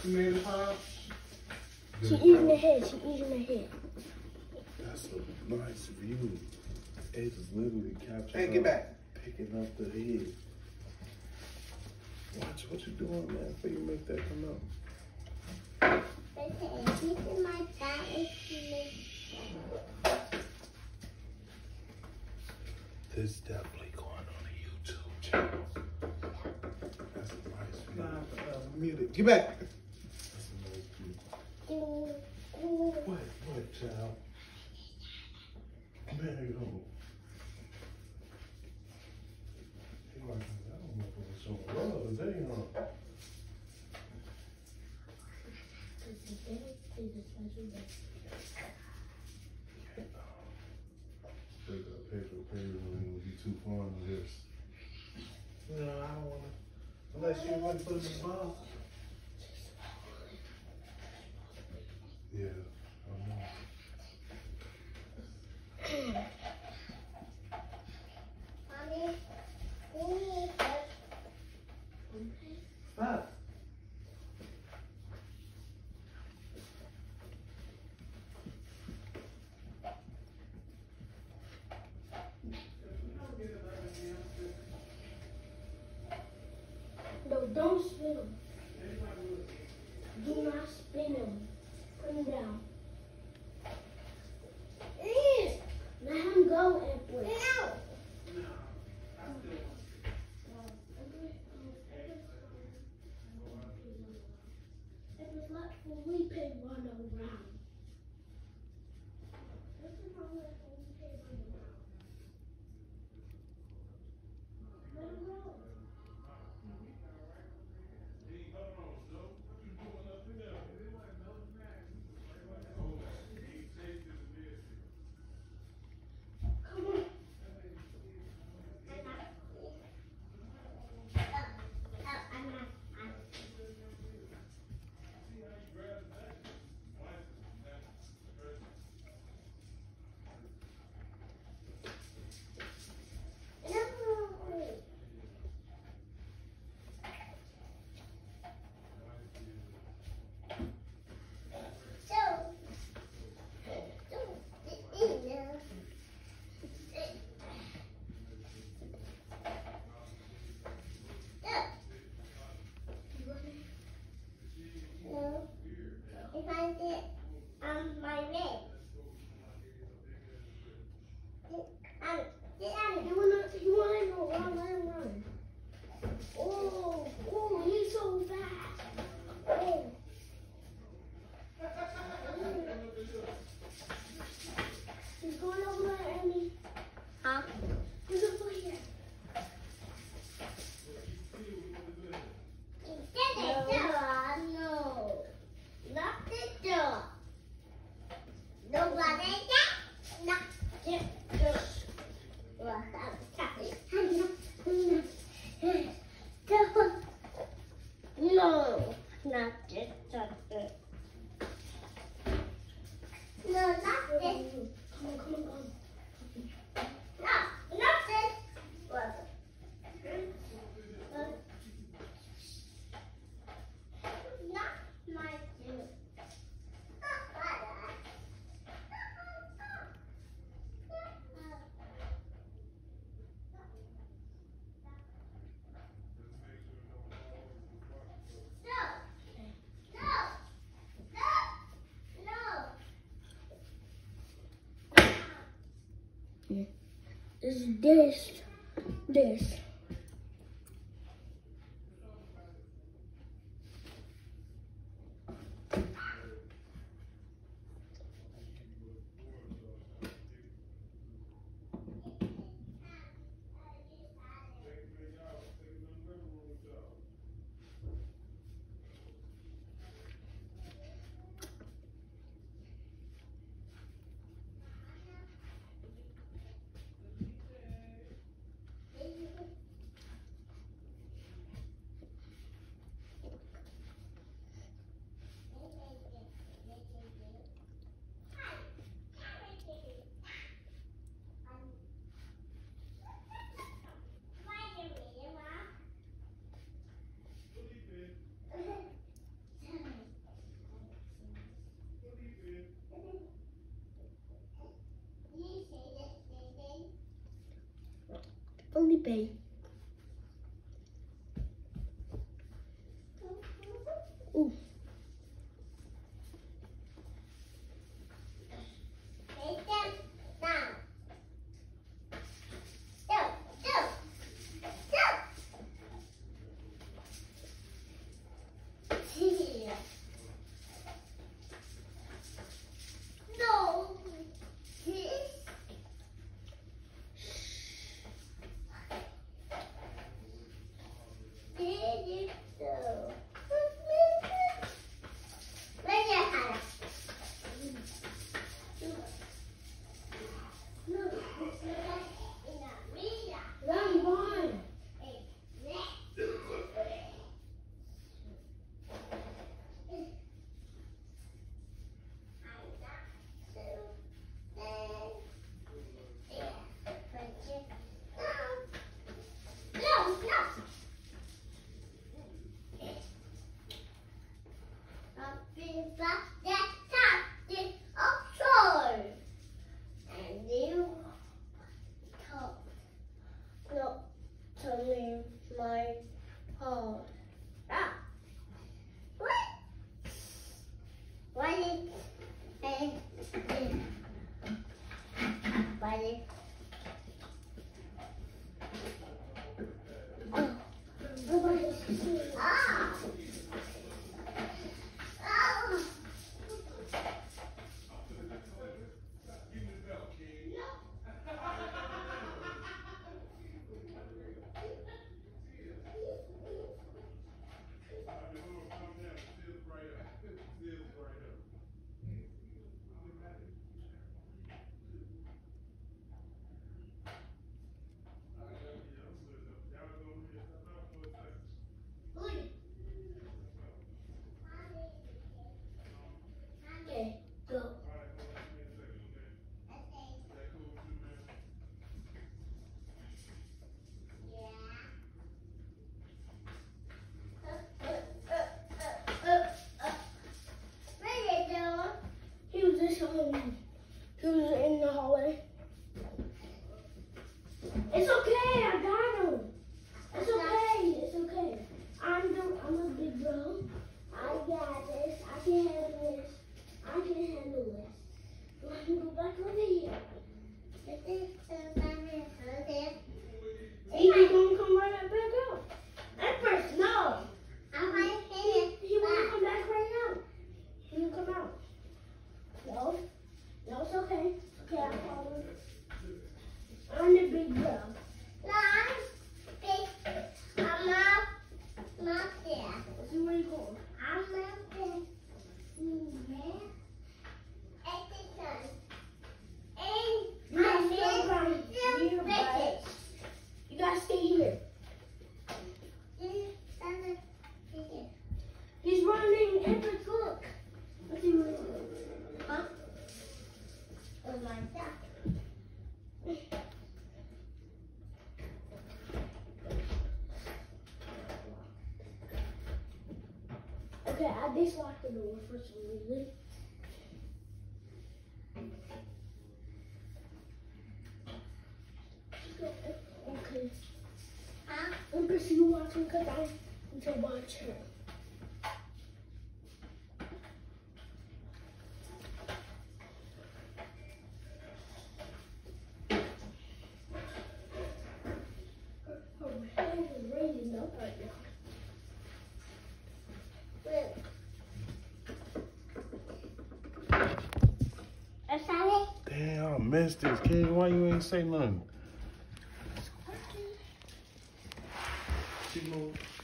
You made it, huh? She eating the head. She eating the head. That's a nice view. It is literally captured. Hey, get back. Picking up the head. Watch what you doing, man, before you make that come out. This definitely going on a YouTube channel. That's a nice view. Mute it. Get back. That's a nice view. What, child? Man, you know. He like, I don't know if it was showing love. They Take a picture when it would be too far on this. No, I don't want to. Unless you want to put it in the box. Yeah, I know. Stop. No, don't spin them. Do not spin them. Put them down. Let him go, Edward. No. Edward, let we pay one around. Let him go. No, not this. No, not this. Come on, come on, come on. No, not this. What? Not my juice. Is this. baby. Ooh. My home. Ah. What? Why did why did ah. Okay, go. He was just home. He was in the hallway. It's okay, I got him. It's okay, it's okay. I'm a big bro. I got this. I can handle this. I can handle this. Let me go back over here. He's gonna come right back out. At first, no. He won't come back right now. He will come out. No, it's okay. Okay, I'll follow him. I'm the big bro. No, I'm big. I'm not there. Let's see where you going. I'm not there. You gotta stay here. He's running. Edward, look. Let's see where he's going. Huh? Oh my God. Okay, I just locked the door for some reason. Okay. I'm busy watching because I need to watch her. Her hand is raising up right now. Damn, I missed this, kid. Why you ain't say nothing? She moved.